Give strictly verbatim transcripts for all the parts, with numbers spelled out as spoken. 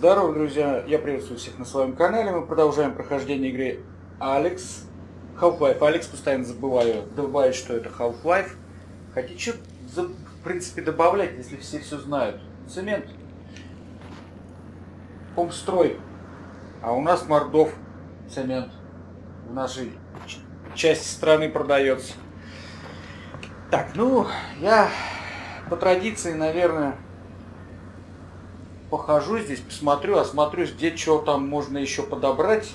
Здорово, друзья! Я приветствую всех на своем канале. Мы продолжаем прохождение игры Алекс. Half-Life. Алекс, постоянно забываю, добавить, что это Half-Life. Хотите что, в принципе, добавлять, если все все знают. Цемент. Помстрой. А у нас Мордов цемент. В нашей части страны продается. Так, ну, я по традиции, наверное, похожу здесь, посмотрю, осмотрюсь, где что там можно еще подобрать.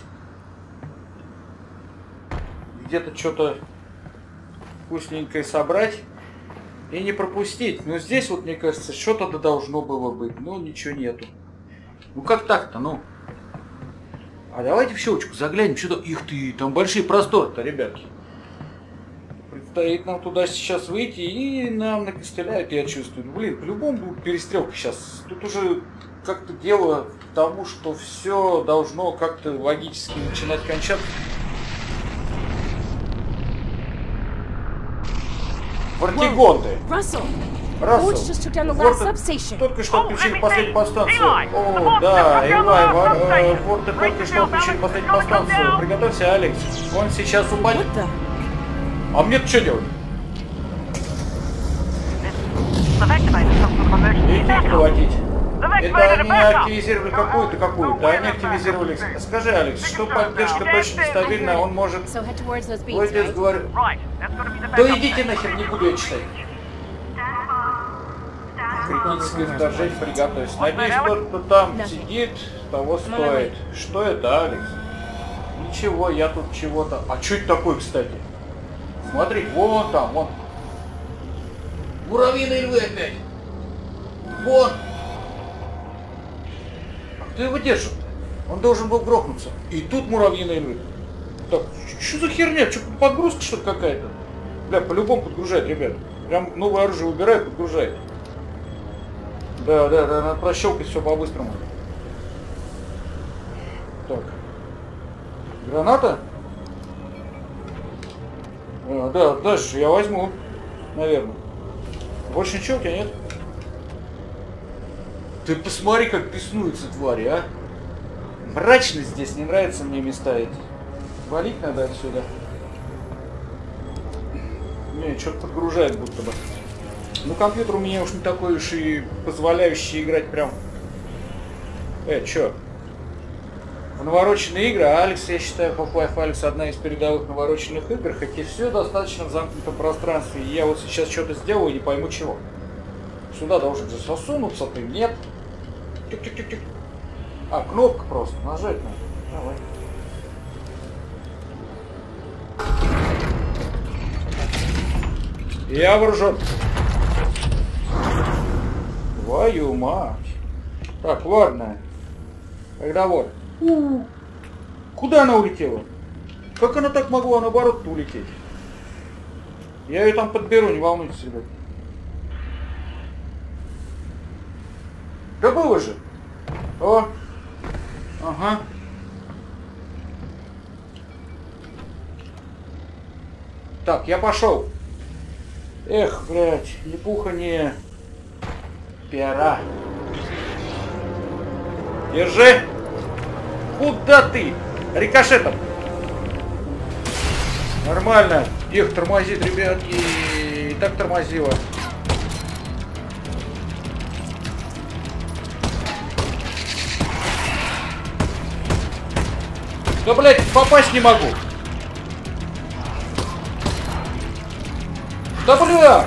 Где-то что-то вкусненькое собрать и не пропустить. Но здесь вот, мне кажется, что-то должно было быть. Но ничего нету. Ну как так-то, ну? А давайте в щелочку заглянем, что-то... Их ты, там большие просторы-то, ребятки. Предстоит нам туда сейчас выйти, и нам накостыляют, я чувствую. Блин, по-любому будет перестрелка сейчас. Тут уже как-то дело к тому, что все должно как-то логически начинать кончаться. Вортигонты. Рассел, только что отключили последнюю подстанцию. О, да, Илай, Ворты только что отключили последнюю подстанцию. Приготовься, Алекс. Он сейчас упадет. А мне-то что делать? Иди хватить. Это они активизировали какую-то, какую-то. Они активизировали... Скажи, Алекс, что поддержка точно нестабильная, он может... Владец говорит... Да идите нахер, не буду я читать. Критическое вторжение, приготовься. Надеюсь, тот, кто там сидит, того стоит. Что это, Алекс? Ничего, я тут чего-то... А что это такое, кстати? Смотри, вон там, вон. Муравьиные львы опять. Вон. А кто его держит? Он должен был грохнуться. И тут муравьиные львы. Так, что за херня? Что, подгрузка что-то какая-то? Бля, по-любому подгружает, ребят. Прям новое оружие убирает, подгружает. Да, да, да, надо прощелкать все по-быстрому. Так. Граната? А, да, дальше я возьму, наверное. Больше ничего у тебя нет? Ты посмотри, как беснуются твари, а? Мрачно здесь, не нравятся мне места эти. Валить надо отсюда. Не, что-то подгружает будто бы. Ну, компьютер у меня уж не такой уж и позволяющий играть прям... Э, чё? В навороченные игры, а Алекс, я считаю, Half-Life Алекс одна из передовых навороченных игр, хотя все достаточно в замкнутом пространстве, и я вот сейчас что-то сделаю и не пойму чего. Сюда должен же сосунуться, ты нет. Тик-тик-тик-тик. А, кнопка просто, нажать надо. Давай. Я вооружен. Твою мать. Так, ладно. Договор. У-у-у. Куда она улетела? Как она так могла наоборот-то улететь? Я ее там подберу, не волнуйтесь, ребят. Да было же. О. Ага. Так, я пошел. Эх, блядь, ни пуха, ни пера. Держи. Куда ты? Рикошетом. Нормально. Их тормозит, ребят. И так тормозило. Да, блядь, попасть не могу. Да, блядь.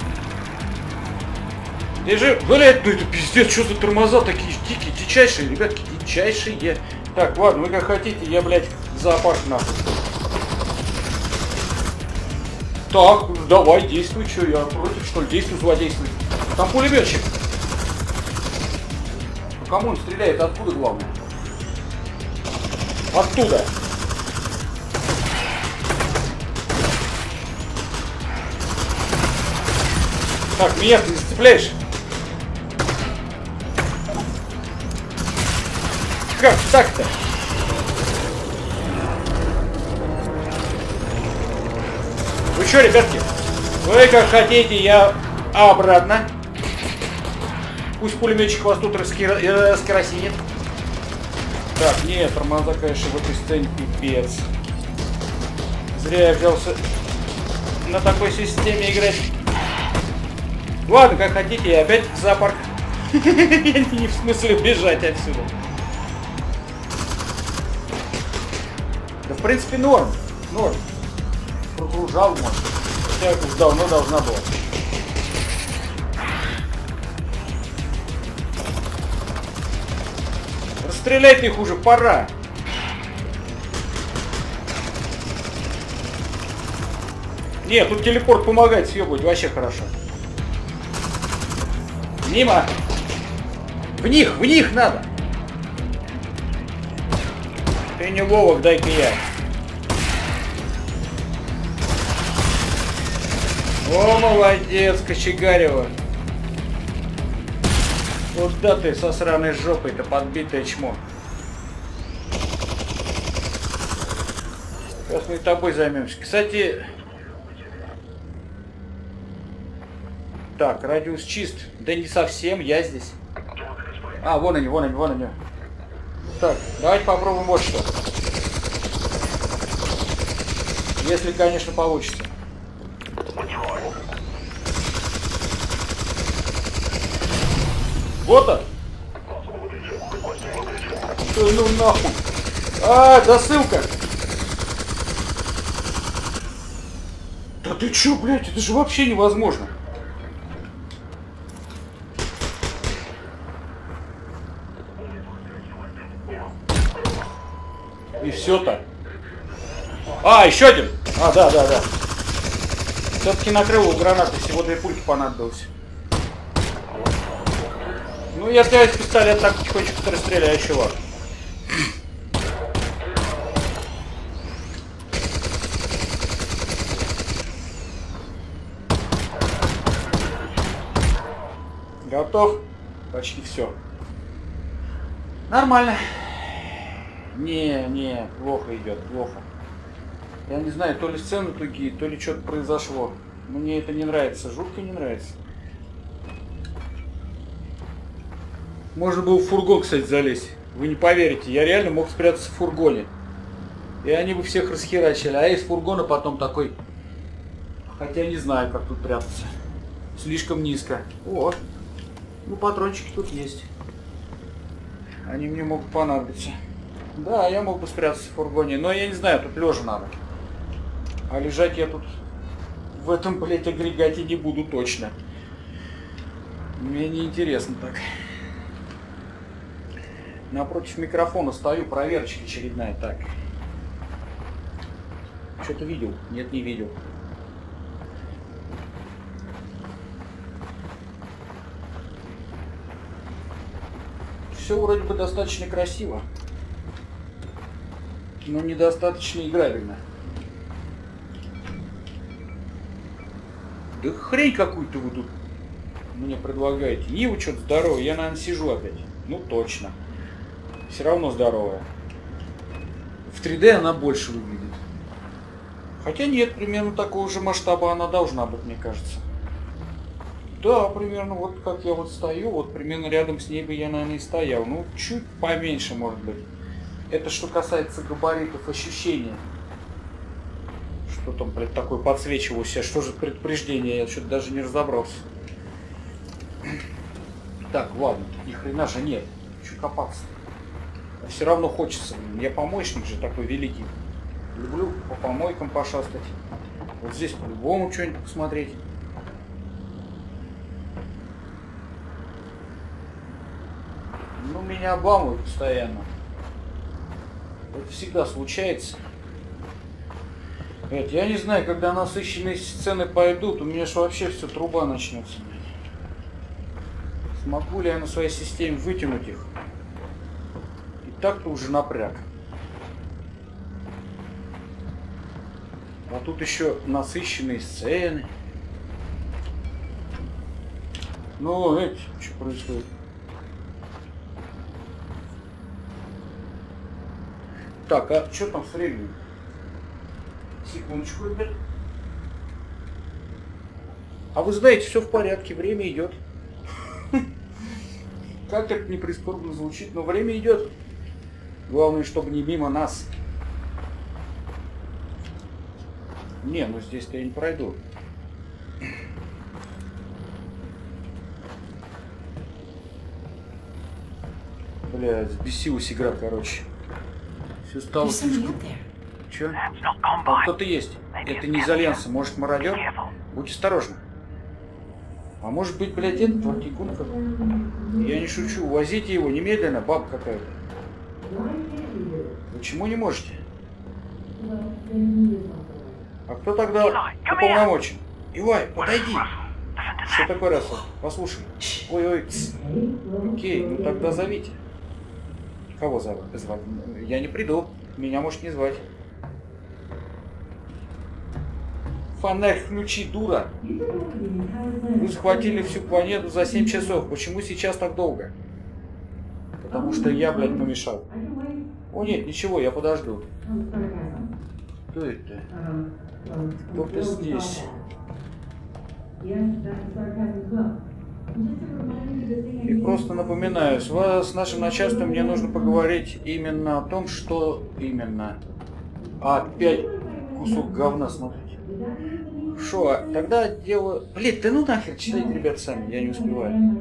Держи. Блядь, ну это пиздец. Что за тормоза такие дикие, дичайшие, ребятки, дичайшие. Так, ладно, вы как хотите, я, блядь, зоопарк нахуй. Так, давай, действуй, что, я против, что ли, действуй, злодействуй. Там пулеметчик. По кому он стреляет, откуда главное? Оттуда. Так, меня ты не зацепляешь? Как так-то? Вы что, ребятки? Вы как хотите, я обратно. Пусть пулеметчик вас тут раскеросинит. Так, нет, тормоза, конечно, в этой сцене пипец. Зря я взялся на такой системе играть. Ладно, как хотите, я опять в зоопарк. Не в смысле бежать отсюда. Да в принципе норм. Норм. Прогружал, может. Хотя это давно должна была. Расстреляй ты их уже, пора. Нет, тут телепорт помогает съебывать, вообще хорошо. Мимо. В них, в них надо. Ты не ловок, дай-ка я. О, молодец, Кочегарева. Вот да ты со сраной жопой-то подбитое чмо. Сейчас мы тобой займемся. Кстати... Так, радиус чист. Да не совсем, я здесь. А, вон они, вон они, вон они. Так, давайте попробуем вот что. Если, конечно, получится. Вот он! Ну нахуй! А, досылка! Да ты чё, блядь, это же вообще невозможно! И все-то. А, еще один! А, да, да, да. Все-таки накрыл у гранаты, всего две пульки понадобилось. Ну, я взял из пистолета так потихонечку расстреляю чего. Готов? Почти все. Нормально. Не, не, плохо идет, плохо. Я не знаю, то ли сцены тугие, то ли что-то произошло. Мне это не нравится, жутко не нравится. Можно было в фургон, кстати, залезть. Вы не поверите, я реально мог спрятаться в фургоне. И они бы всех расхерачили. А из фургона потом такой... Хотя не знаю, как тут прятаться. Слишком низко. О, ну патрончики тут есть. Они мне могут понадобиться. Да, я мог бы спрятаться в фургоне. Но я не знаю, тут лежа надо. А лежать я тут в этом, блядь, агрегате не буду точно. Мне не интересно так. Напротив микрофона стою, проверочка очередная. Так. Что-то видел? Нет, не видел. Все вроде бы достаточно красиво. Но недостаточно играбельно. Да хрень какую-то вы тут мне предлагаете. Нива что-то здоровая. Я, наверное, сижу опять. Ну точно. Все равно здоровая. В три дэ она больше выглядит. Хотя нет, примерно такого же масштаба она должна быть, мне кажется. Да, примерно вот как я вот стою, вот примерно рядом с ней бы я, наверное, и стоял. Ну, чуть поменьше, может быть. Это что касается габаритов, ощущения. Что там, блядь, такое подсвечивалось? Что же предупреждение? Я что-то даже не разобрался. Так, ладно, ни хрена же нет. Чё копаться? А все равно хочется. Я помощник же такой великий. Люблю по помойкам пошастать. Вот здесь по-любому что-нибудь посмотреть. Ну, меня обламывают постоянно. Это всегда случается. Это, я не знаю, когда насыщенные сцены пойдут, у меня же вообще все труба начнется. Смогу ли я на своей системе вытянуть их? И так-то уже напряг. А тут еще насыщенные сцены. Ну, эти, что происходит? Так, а что там с временем? Секундочку, ребят. А вы знаете, все в порядке, время идет. Как это не прискорбно звучит, но время идет. Главное, чтобы не мимо нас. Не, ну здесь-то я не пройду. Бля, взбесилась игра, короче. Все стало слишком... Чё? Там кто-то есть. Это не изоленцы, может, мародер? Будь осторожна. А может быть, блядь, этот Вартикунка? Я не шучу. Увозите его немедленно, бабка какая-то. Почему не можете? А кто тогда уполномочен? Илай, подойди. Что такое, Рассел? Послушай. Ой-ой. Окей, ну тогда зовите. Кого звать? Я не приду. Меня может не звать. Фонарь включи, дура. Вы захватили всю планету за семь часов. Почему сейчас так долго? Потому что я, блядь, помешал. О нет, ничего, я подожду. Кто это? Кто-то здесь. И просто напоминаю, с, вас, с нашим начальством мне нужно поговорить именно о том, что именно. А, опять кусок говна, смотрите. Шо, тогда дело... Блин, да ну нахер, читайте, ребят, сами, я не успеваю.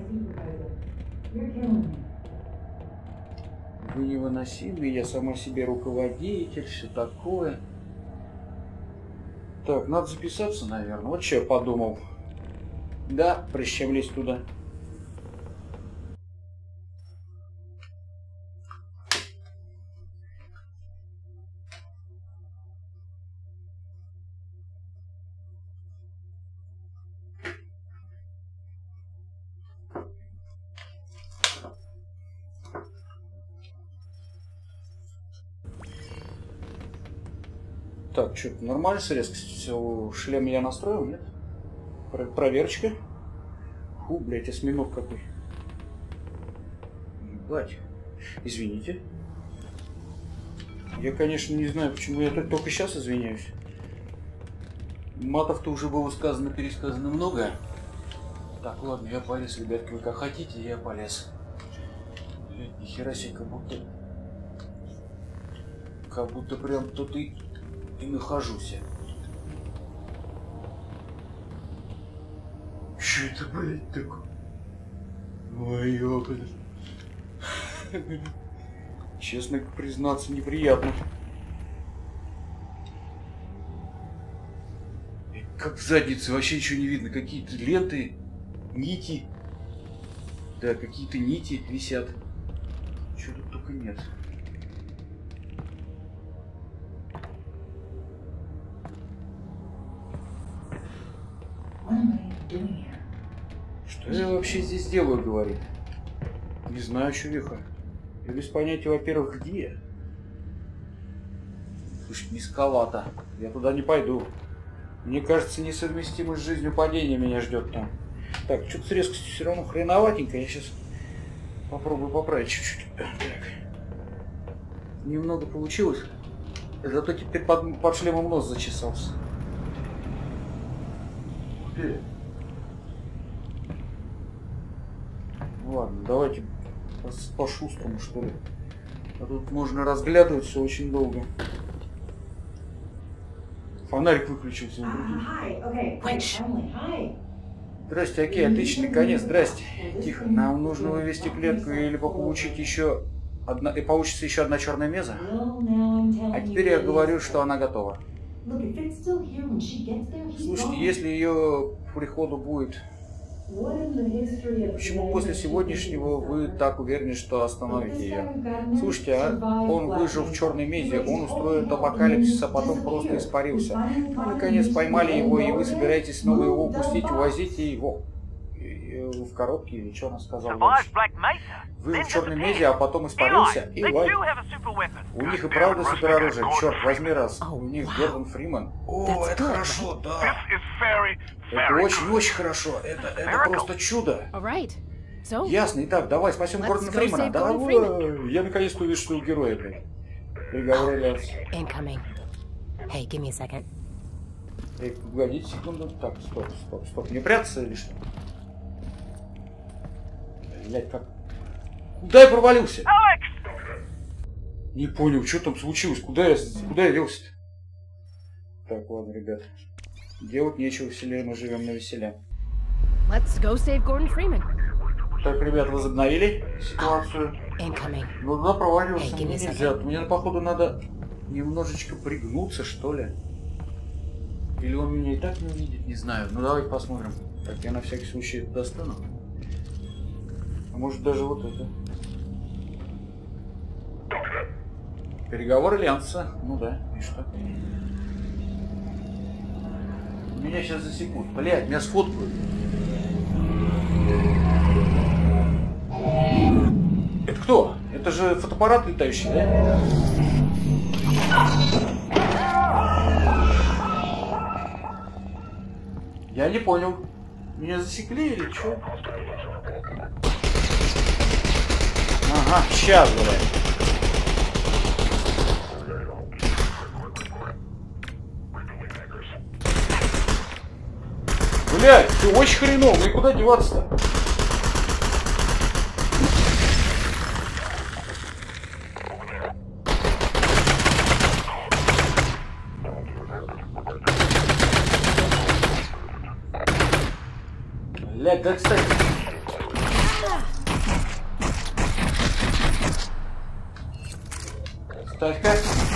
Вы невыносимы, я сама себе руководитель, все такое. Так, надо записаться, наверное. Вот что я подумал. Да, прежде чем лезть туда. Так, что-то нормально с резкостью? Шлем я настроил, нет? Про проверочка. Фу, блядь, осьминог какой. Ебать. Извините. Я, конечно, не знаю, почему я только сейчас извиняюсь. Матов-то уже было сказано, пересказано много. Так, ладно, я полез, ребятки, вы как хотите, я полез. Блядь, нихера себе, как будто... Как будто прям тут и... И нахожусь. Что это, блядь, такое? Ой, ёпта. Честно признаться, неприятно. И как в заднице, вообще ничего не видно. Какие-то ленты, нити. Да, какие-то нити висят. Чего тут только нет. Что я вообще здесь делаю, говорит? Не знаю, чувиха. Я без понятия, во-первых, где. Слушай, низковато. Я туда не пойду. Мне кажется, несовместимость с жизнью падения меня ждет там. Так, что-то с резкостью все равно хреноватенько. Я сейчас попробую поправить чуть-чуть. Так. Немного получилось. Зато теперь под, под шлемом нос зачесался. Ух ты. Ладно, давайте по-шустрому, что ли. А тут можно разглядывать все очень долго. Фонарик выключился. Здрасте, окей, отличный конец, здрасте. Тихо, нам нужно вывести клетку или получить еще одна, и получится еще одна черная меза. А теперь я говорю, что она готова. Слушайте, если ее к приходу будет... Почему после сегодняшнего вы так уверены, что остановите ее? Слушайте, а он выжил в черной мезе, он устроит апокалипсис, а потом просто испарился. Вы, наконец, поймали его, и вы собираетесь снова его упустить, увозите его в коробке, или что она сказала? Вы в черной мезе, а потом испарился, и лай. У них и правда супероружие, черт возьми раз. У них Гордон Фриман. О, это хорошо, да. Это очень-очень хорошо. Это, это просто чудо. Ясно. Итак, давай спасем Гордона Фримана. Давай. Я наконец-то увижу своего героя, блядь. Переговоры Лянс. Эй, погодите секунду. Так, стоп, стоп, стоп. Не прятаться или что? Блядь, как... Куда я провалился? Не понял, что там случилось? Куда я, куда я делся-то? Так, ладно, ребят. Делать нечего, веселее мы живем на веселе. Let's go save Gordon Freeman. Так, ребят, возобновили ситуацию. Incoming. Но туда проваливаться Hey, мне give me a нельзя. second. Мне, походу, надо немножечко пригнуться, что ли. Или он меня и так не увидит, не знаю. Ну, давайте посмотрим. Так, я на всякий случай это достану. А может, даже вот это. Переговоры Альянса. Ну да, и что? Меня сейчас засекут. Блядь, меня сфоткают. Это кто? Это же фотоаппарат летающий, да? Я не понял. Меня засекли или что? Ага, сейчас, блядь. Блядь, ты очень хреново, ну и куда деваться-то? Блядь, да, кстати. Ставь-ка.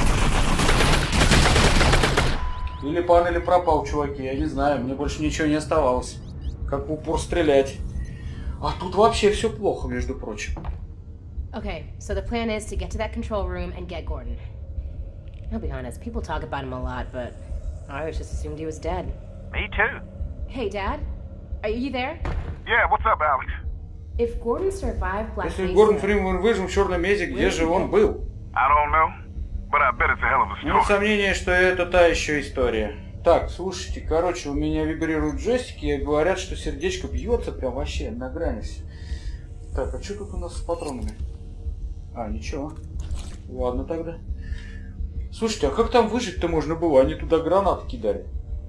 Или пан, или пропал, чуваки, я не знаю, мне больше ничего не оставалось. Как в упор стрелять. А тут вообще все плохо, между прочим. Okay, so the plan is to get to that control room and get Gordon. I'll be honest, people talk about him a lot, but I always just assumed he was dead. Me too. Hey, Dad? Are you there? Yeah, what's up, Alex? If Gordon survived Black Если Mesa... Гордон Фриман выжил в Черном Месе, где же он был? I don't know, but I bet it's a hell of a Нет story. сомнения, что это та еще история. Так, слушайте, короче, у меня вибрируют джойстики и говорят, что сердечко бьется прям вообще на грани. Так, а что тут у нас с патронами? А, ничего. Ладно тогда. Слушайте, а как там выжить-то можно было? Они туда гранаты кидали.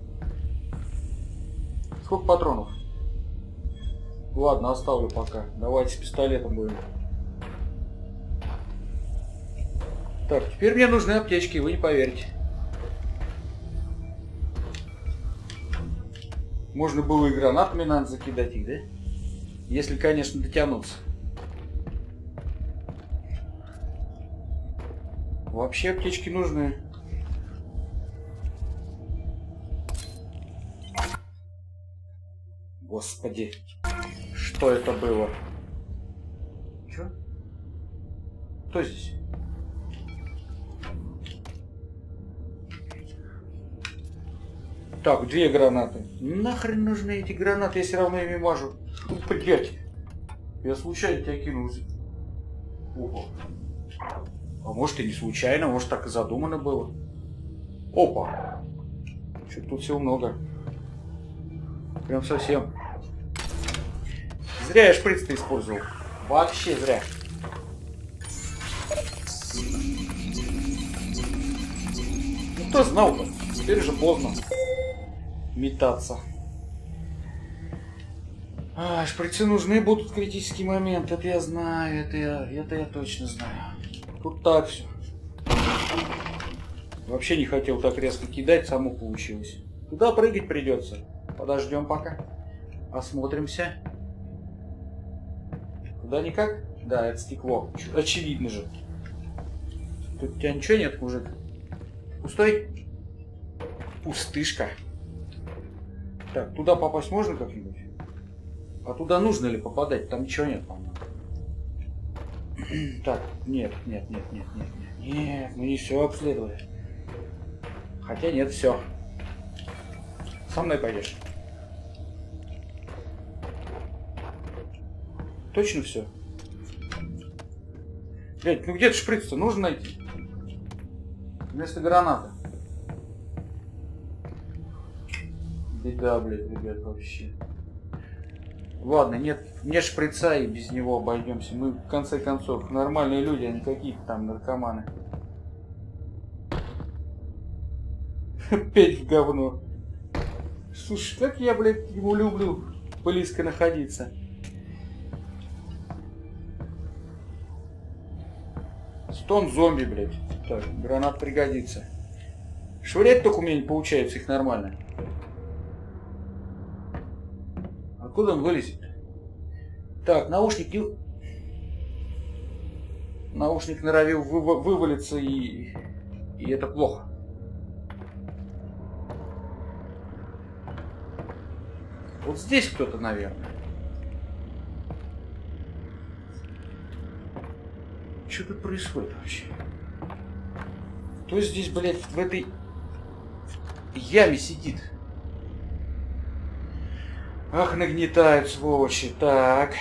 Сколько патронов? Ладно, оставлю пока. Давайте с пистолетом будем. Так, теперь мне нужны аптечки, вы не поверите. Можно было и гранатами надо закидать их, да? Если, конечно, дотянуться. Вообще аптечки нужны. Господи, что это было? Чё? Кто здесь? Так, две гранаты. Нахрен нужны эти гранаты, я все равно ими мажу. Блять. Я случайно тебя кинул. Опа. А может и не случайно, может так и задумано было. Опа. Что-то тут всего много. Прям совсем. Зря я шприц-то использовал. Вообще зря. Ну кто знал-то? Теперь же поздно метаться. А, шприцы нужны будут в критический момент. Это я знаю, это я, это я точно знаю. Тут так все. Вообще не хотел так резко кидать, само получилось. Туда прыгать придется. Подождем пока. Осмотримся. Туда никак? Да, это стекло. Очевидно же. Тут у тебя ничего нет, мужик? Пустой? Пустышка. Так, туда попасть можно как-нибудь? А туда нужно ли попадать? Там ничего нет, по-моему. Так, нет, нет, нет, нет, нет, нет. Нет, мы не все обследовали. Хотя нет, все. Со мной пойдешь. Точно все? Блять, ну где-то шприц-то нужно найти. Вместо гранаты. Беда, блядь, ребят, вообще. Ладно, нет, нет шприца, и без него обойдемся. Мы, в конце концов, нормальные люди, а не какие-то там наркоманы. Опять в говно. Слушай, как я, блядь, его люблю близко находиться. Стон зомби, блядь. Так, гранат пригодится. Швырять только у меня не получается их нормально. Откуда он вылезет? Так, наушник не... Наушник норовил вы... вывалиться и... И это плохо. Вот здесь кто-то, наверное. Что тут происходит вообще? Кто здесь, блядь, в этой яме сидит? Ах, нагнетают, сволочи. Так.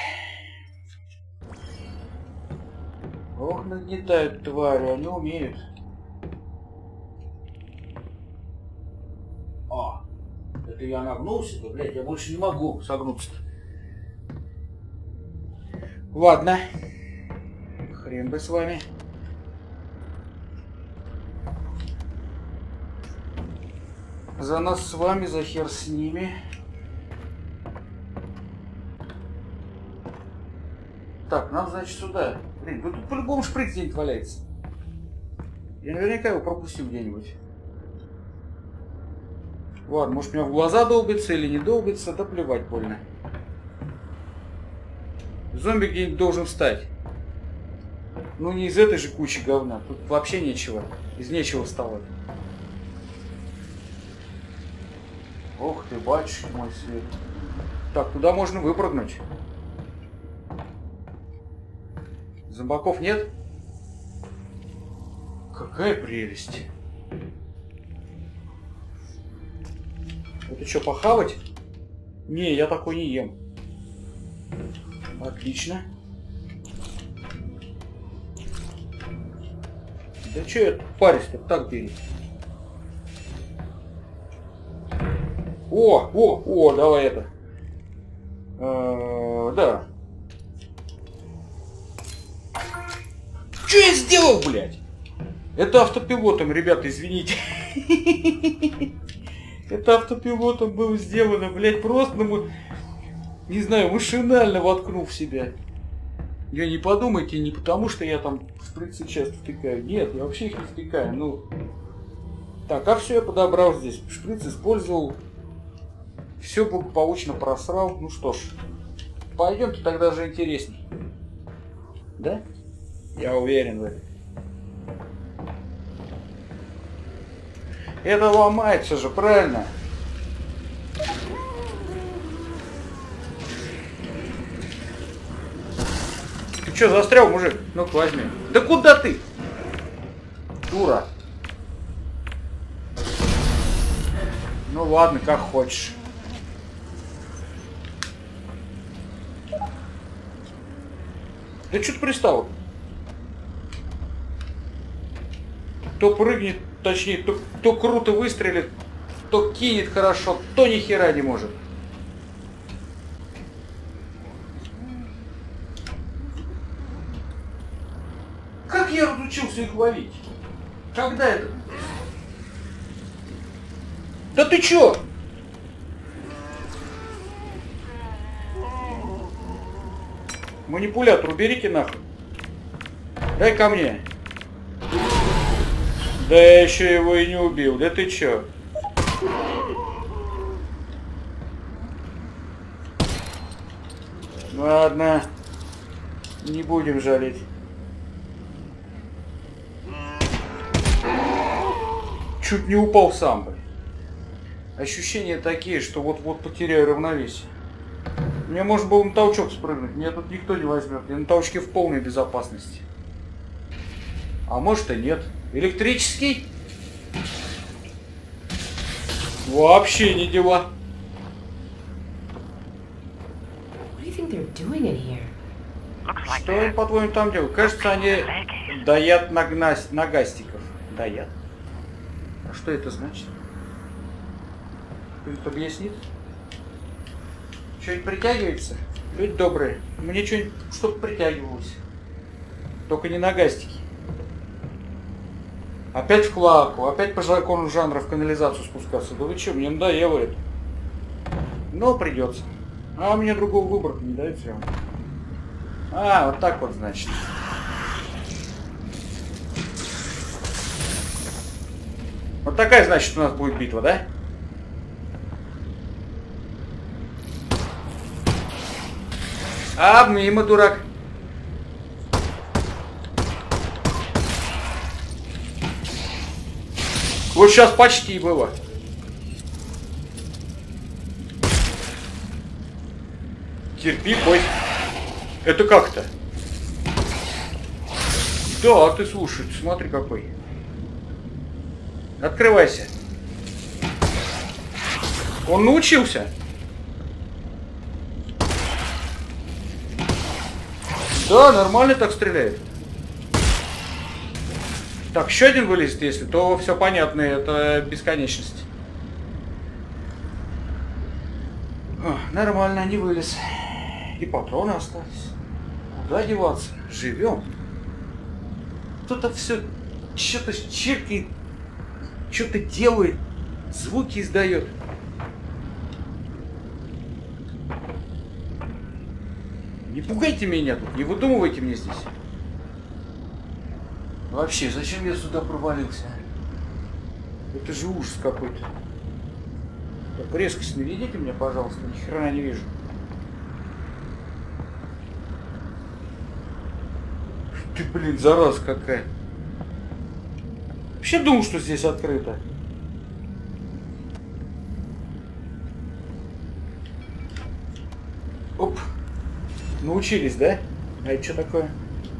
Ох, нагнетают твари, они умеют. А, это я нагнулся, да, блядь, я больше не могу согнуться. Ладно. Хрен бы с вами. За нас с вами, за хер с ними. Так, нам, значит, сюда. Блин, тут по-любому шприц где-нибудь валяется. Я наверняка его пропустил где-нибудь. Ладно, может, у меня в глаза долбится или не долбится, да плевать больно. Зомби где-нибудь должен встать. Ну, не из этой же кучи говна. Тут вообще нечего. Из нечего вставать. Ох ты, батюшки мой свет. Так, туда можно выпрыгнуть. Зомбаков нет? Какая прелесть. Это что, похавать? Не, я такой не ем. Отлично. Да что я парюсь-то? Так бери. О, о, о, давай это. Э-э, да. Что я сделал, блядь? Это автопилотом, ребята, извините. Это автопилотом было сделано, блядь, просто, ну, не знаю, машинально воткнул в себя. Я не подумайте, не потому что я там шприцы часто втыкаю. Нет, я вообще их не втыкаю. Ну, так, а все я подобрал здесь. Шприц использовал. Все благополучно просрал. Ну что ж, пойдемте тогда же интересней. Да? Я уверен в этом. Это ломается же, правильно? Ты что, застрял, мужик? Ну-ка, возьми. Да куда ты? Дура. Ну ладно, как хочешь. Да что ты пристал? То прыгнет, точнее, то, то круто выстрелит, то кинет хорошо, то ни хера не может. Как я разучился их ловить? Когда это? Да ты чё? Манипулятор уберите нахуй. Дай ко мне. Да я еще его и не убил. Да ты чё? Ладно. Не будем жалеть. Чуть не упал сам бы. Ощущения такие, что вот-вот потеряю равновесие. Мне можно было на толчок спрыгнуть. Меня тут никто не возьмет. Я на толчке в полной безопасности. А может и нет. Электрический? Вообще не дела. Что они, по-твоему, там делают? Кажется, они даят нагнас... нагастиков. Даят. А что это значит? Кто-нибудь объяснит? Что-нибудь притягивается? Люди добрые. Мне что-нибудь что-то притягивалось. Только не нагастики. Опять в клаку, опять по закону жанра в канализацию спускаться. Да вы что, мне надоело это. Но придется. А мне другого выбора не дают все. А, вот так вот, значит. Вот такая, значит, у нас будет битва, да? А, мимо, дурак. Вот сейчас почти было. Терпи, бой. Это как-то? Да, ты слушай, смотри какой. Открывайся. Он научился. Да, нормально так стреляет. Так, еще один вылезет, если, то все понятно, это бесконечность. О, нормально, не вылез. И патроны остались. Куда деваться? Живем. Кто-то все что-то чиркает, что-то делает, звуки издает. Не пугайте меня тут, не выдумывайте мне здесь. Вообще, зачем я сюда провалился? Это же ужас какой-то. Так, резкость наведите мне, пожалуйста, ни хрена не вижу. Ты, блин, зараза какая. Вообще думал, что здесь открыто. Оп. Научились, да? А это что такое?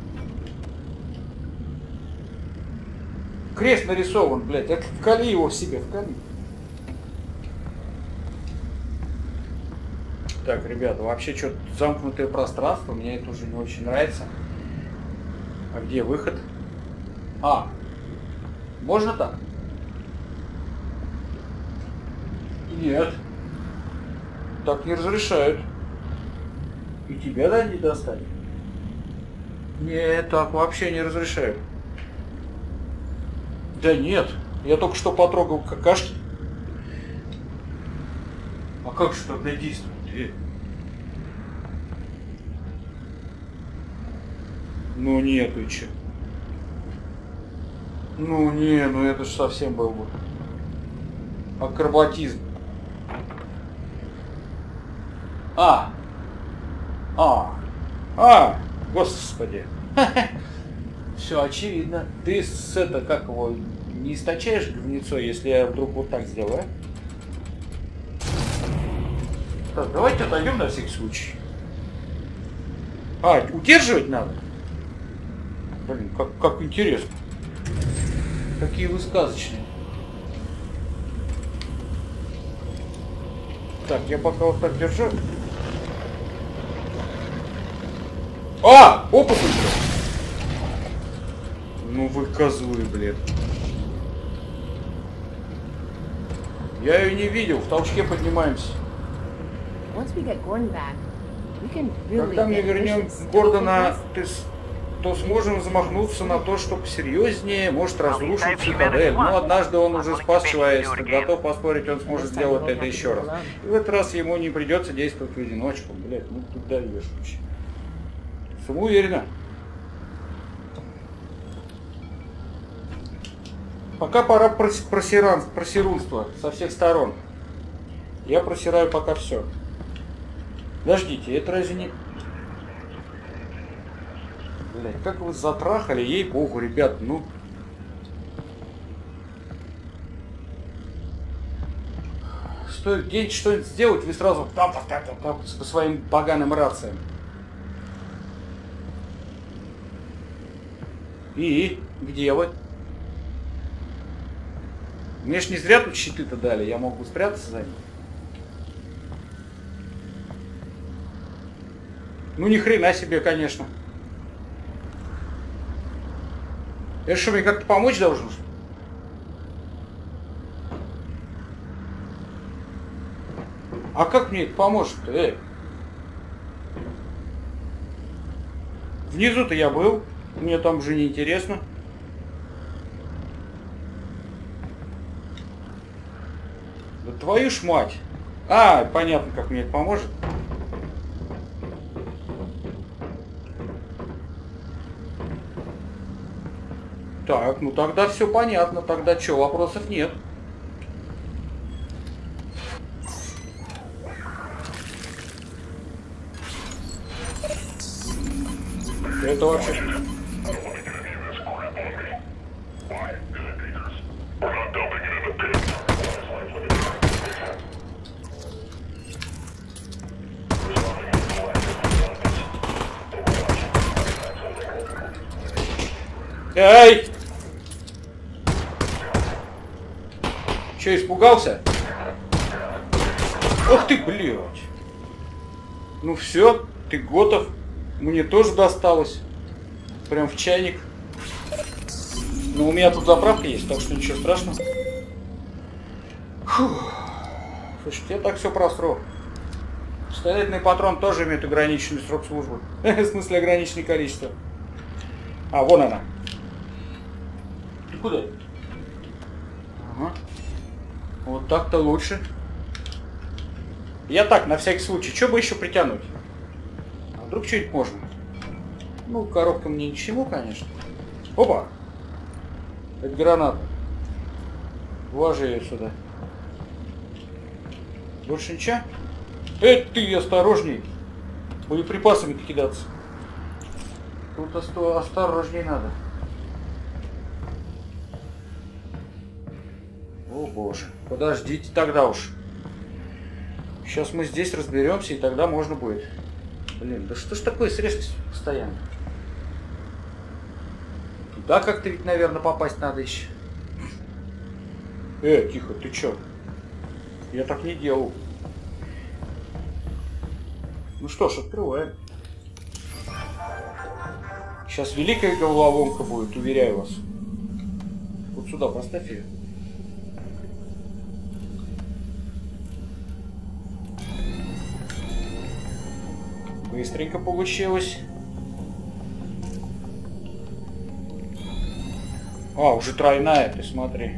Крест нарисован, блядь. Это вкали его в себе, вкали. Так, ребята, вообще что-то замкнутое пространство. Мне это уже не очень нравится. А где выход? А, можно так? Нет. Так не разрешают. И тебя, да, не достать? Нет, так вообще не разрешают. Да нет, я только что потрогал какашки. А как же тогда действует? Э? Ну нет, ты че? Ну не, ну это же совсем был бы акробатизм. А! А! А! Господи! Все очевидно. Ты с это, как его, не источаешь говнецо, если я вдруг вот так сделаю? Так, давайте отойдем на всякий случай. А, удерживать надо? Блин, как, как интересно. Какие вы сказочные. Так, я пока вот так держу. А! Опа, выиграл. Ну вы козлы, блин. Я ее не видел, в толчке поднимаемся. Когда мы вернем Гордона, ты, то сможем замахнуться на то, что посерьезнее, может разрушить цитадель. Но однажды он уже спас человечество. Готов поспорить, он сможет сделать это еще раз. И в этот раз ему не придется действовать в одиночку. Блять, ну ты даешь вообще. Самоуверенно. Пока пора просиран, просирунства со всех сторон. Я просираю пока все. Подождите, это разве не... Блять, как вы затрахали, ей-богу, ребят, ну... Стоит где-нибудь что-нибудь сделать, вы сразу там, там, там, там, по своим поганым рациям. И где вы? Мне ж не зря тут щиты-то дали, я мог бы спрятаться за ним. Ну ни хрена себе, конечно. Это что, мне как-то помочь должен? А как мне это поможет-то, э? Внизу-то я был, мне там уже не интересно. Да твою ж мать. А, понятно, как мне это поможет. Так, ну тогда все понятно. Тогда что, вопросов нет. Это вообще... Эй! Че, испугался? Ох ты, блядь! Ну все, ты готов. Мне тоже досталось. Прям в чайник. Но у меня тут заправка есть, так что ничего страшного. Фух. Слушайте, я так все просрал. Пистолетный патрон тоже имеет ограниченный срок службы. В смысле, ограниченное количество. А, вон она. Ты куда? Ага. Вот так-то лучше. Я так, на всякий случай. Что бы еще притянуть? А вдруг что-нибудь можно? Ну, коробка мне ни к чему, конечно. Опа! Это граната. Вложи ее сюда. Больше ничего? Эй, ты осторожней. Боеприпасами кидаться. Тут осторожней надо. О боже. Подождите тогда уж. Сейчас мы здесь разберемся, и тогда можно будет. Блин, да что ж такое с резкостью постоянно? Туда как-то ведь, наверное, попасть надо еще. Э, тихо, ты чё? Я так не делал. Ну что ж, открываем. Сейчас великая головоломка будет, уверяю вас. Вот сюда поставь ее. Быстренько получилось. А, уже тройная, ты смотри.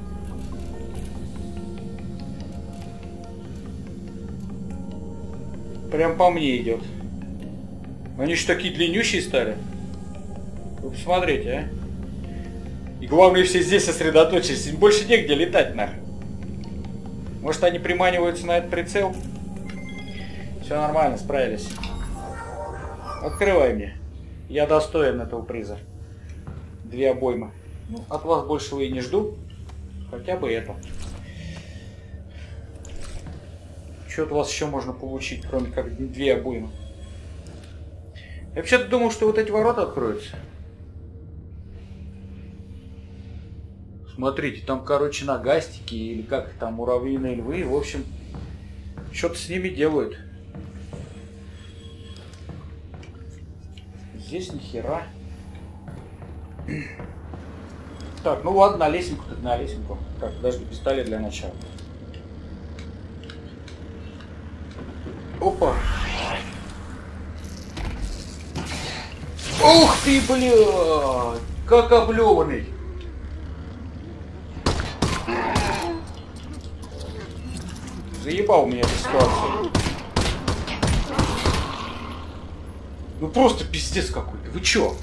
Прям по мне идет. Они же такие длиннющие стали. Вы посмотрите, а. И главное, все здесь сосредоточились. Им больше негде летать, нахрен. Может, они приманиваются на этот прицел? Все нормально, справились. Открывай мне. Я достоин этого приза. Две обоймы. Ну, от вас большего и не жду. Хотя бы это. Что от вас еще можно получить, кроме как две обоймы? Я вообще-то думал, что вот эти ворота откроются. Смотрите, там, короче, нагастики, или как там, муравьиные львы. В общем, что-то с ними делают. Здесь ни хера. Так, ну ладно, на лесенку, так на лесенку. Так, подожди, пистолет для начала. Опа. Ух ты, блядь! Как облеванный. Заебал меня эта ситуация. Ну просто пиздец какой-то. Вы чё?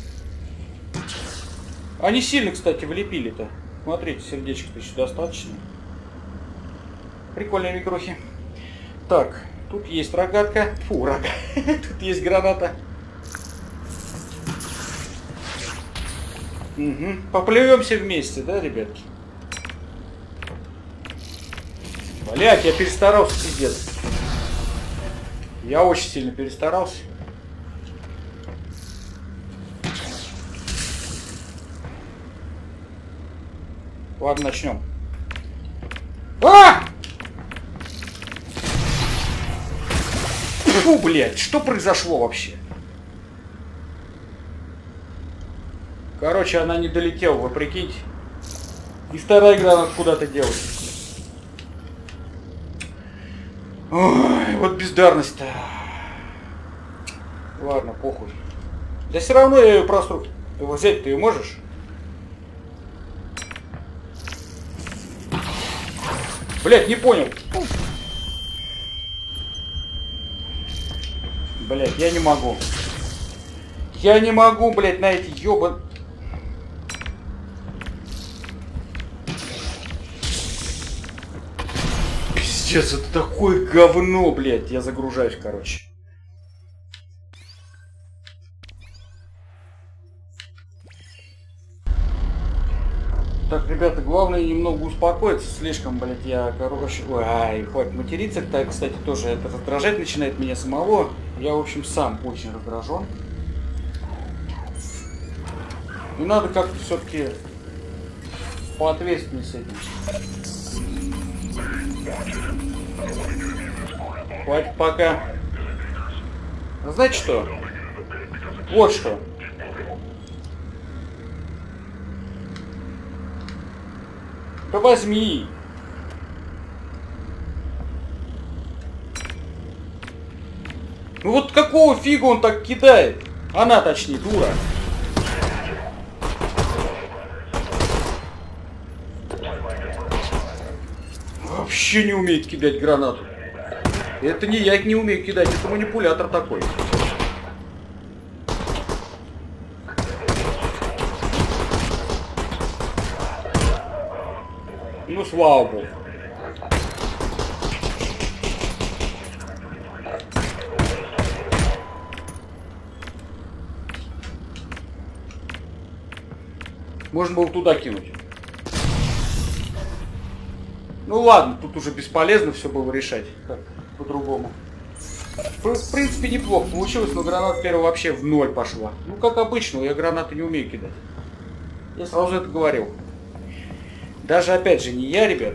Они сильно, кстати, влепили-то. Смотрите, сердечко-то еще достаточно. Прикольные микрохи. Так, тут есть рогатка. Фу, рога. Тут есть граната. Угу. Поплывемся вместе, да, ребятки? Блять, я перестарался, пиздец. Я очень сильно перестарался. Ладно, начнем. А! Фу, блядь, что произошло вообще? Короче, она не долетела, вы прикиньте. И вторая граната куда-то делась. Ой, вот бездарность-то. Ладно, похуй. Да все равно я ее просру. Ты его взять, ты ее можешь? Блять, не понял. Блять, я не могу. Я не могу, блять, на эти ёбан... Пиздец, это такое говно, блядь. Я загружаюсь, короче. Так, ребята, главное немного успокоиться. Слишком, блядь, я, короче... Ай, хватит материться. Так, кстати, тоже это раздражать начинает меня самого. Я, в общем, сам очень раздражен. И надо как-то все-таки поответственнее с этим. Хватит пока. А знаете что? Вот что. Да возьми. Ну вот какого фига он так кидает? Она, точнее, дура. Вообще не умеет кидать гранату. Это не я не умею кидать, это манипулятор такой. Ну, слава богу. Можно было туда кинуть. Ну ладно, тут уже бесполезно все было решать. Как по-другому. В принципе, неплохо получилось, но граната первая вообще в ноль пошла. Ну, как обычно, я гранаты не умею кидать. Я сразу это говорил. Даже, опять же, не я, ребят.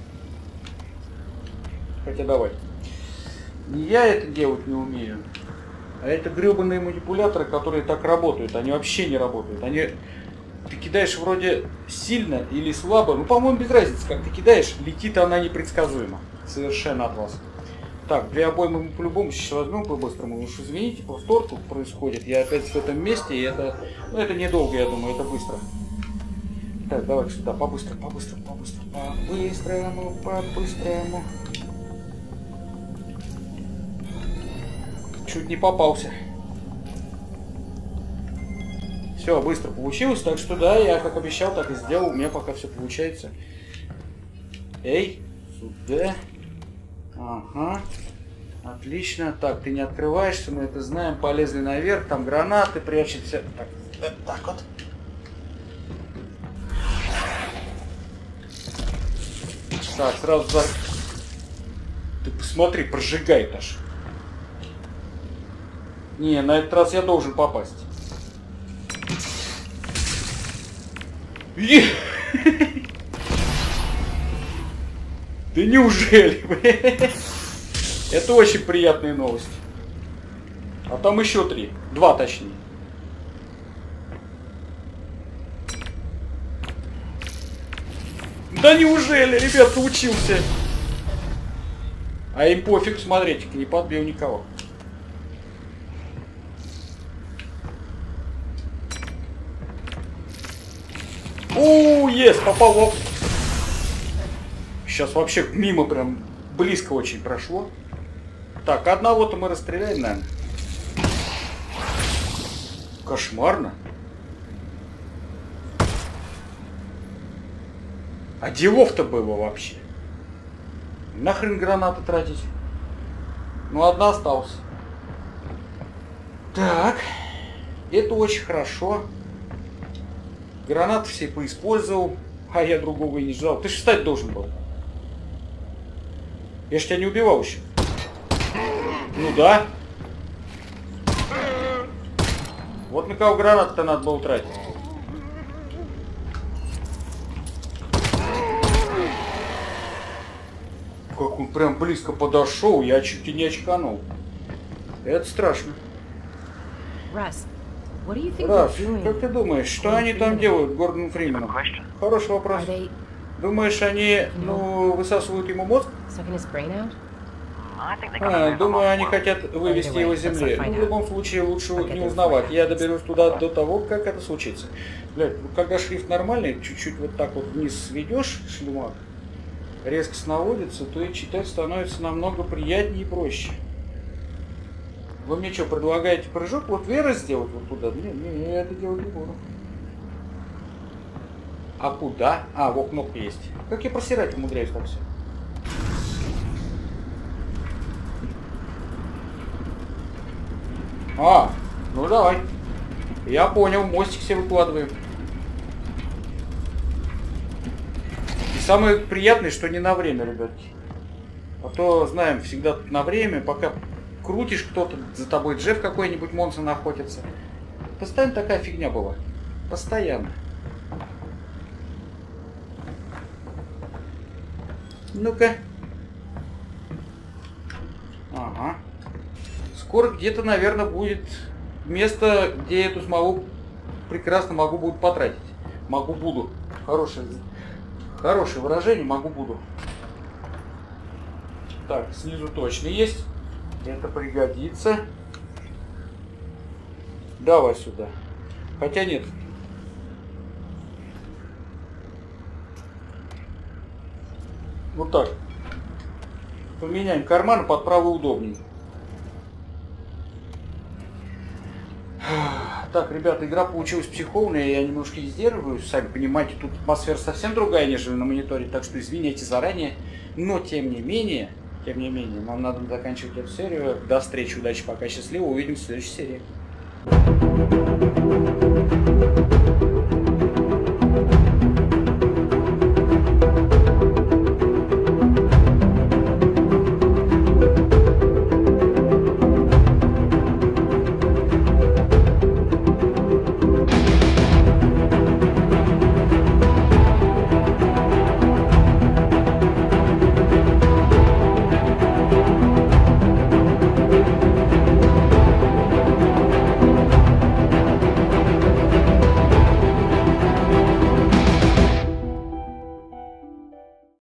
Хотя давай. Не я это делать не умею. А это гребаные манипуляторы, которые так работают. Они вообще не работают. Они... Ты кидаешь вроде сильно или слабо. Ну, по-моему, без разницы. Как ты кидаешь, летит она непредсказуемо. Совершенно от вас. Так, две обоймы мы по-любому сейчас возьмем по-быстрому. Уж извините, повтор тут происходит. Я опять в этом месте, и это... Ну, это недолго, я думаю, это быстро. Так, давай сюда, побыстрее, побыстрее, побыстрее, по-быстрому, по-быстрому. Чуть не попался. Все, быстро получилось, так что да, я как обещал, так и сделал. У меня пока все получается. Эй, сюда. Ага. Отлично. Так, ты не открываешься, мы это знаем. Полезли наверх, там гранаты прячутся. Так, так вот. Так, сразу за... Ты посмотри, прожигает аж. Не, на этот раз я должен попасть. И... Да неужели, блядь? Это очень приятные новости. А там еще три. Два точнее. Да неужели, ребят, учился? А им пофиг, смотрите-ка, не подбил никого. Ууу, есть, попал. Сейчас вообще мимо прям близко очень прошло. Так, одного-то мы расстреляем, наверное. Кошмарно. А делов-то было вообще. Нахрен гранаты тратить? Ну, одна осталась. Так. Это очень хорошо. Гранаты все поиспользовал. А я другого и не ждал. Ты же встать должен был. Я ж тебя не убивал еще. Ну да. Вот на кого гранаты-то надо было тратить. Как он прям близко подошел, я чуть и не очканул. Это страшно. Раз, Раз, как ты думаешь, что они там делают, Гордон Фрименом? Хороший вопрос. Думаешь, они, ну, высасывают ему мозг? А, думаю, они хотят вывести его с земли. Ну, в любом случае, лучше не узнавать. Я доберусь туда до того, как это случится. Блядь, когда шрифт нормальный, чуть-чуть вот так вот вниз сведешь шлемак, резко наводится, то и читать становится намного приятнее и проще. Вы мне что, предлагаете прыжок? Вот Вера сделать вот туда? Не, не, я это делать не буду. А куда? А, вот кнопка есть. Как я просирать умудряюсь так все? А, ну давай. Я понял, мостик себе выкладываем. И самое приятное, что не на время, ребятки. А то, знаем, всегда на время, пока крутишь, кто-то за тобой Джефф какой-нибудь монстр охотится. Постоянно такая фигня была. Постоянно. Ну-ка. Ага. Скоро где-то, наверное, будет место, где эту смогу прекрасно могу буду потратить. Могу буду. Хорошее, хорошее выражение. Могу буду. Так, снизу точно есть. Это пригодится. Давай сюда. Хотя нет. Вот так. Поменяем карман, под правый удобнее. Так, ребята, игра получилась психованная, я немножко сдерживаюсь, сами понимаете, тут атмосфера совсем другая, нежели на мониторе, так что извините заранее, но тем не менее, тем не менее, нам надо заканчивать эту серию. До встречи, удачи, пока, счастливо, увидимся в следующей серии.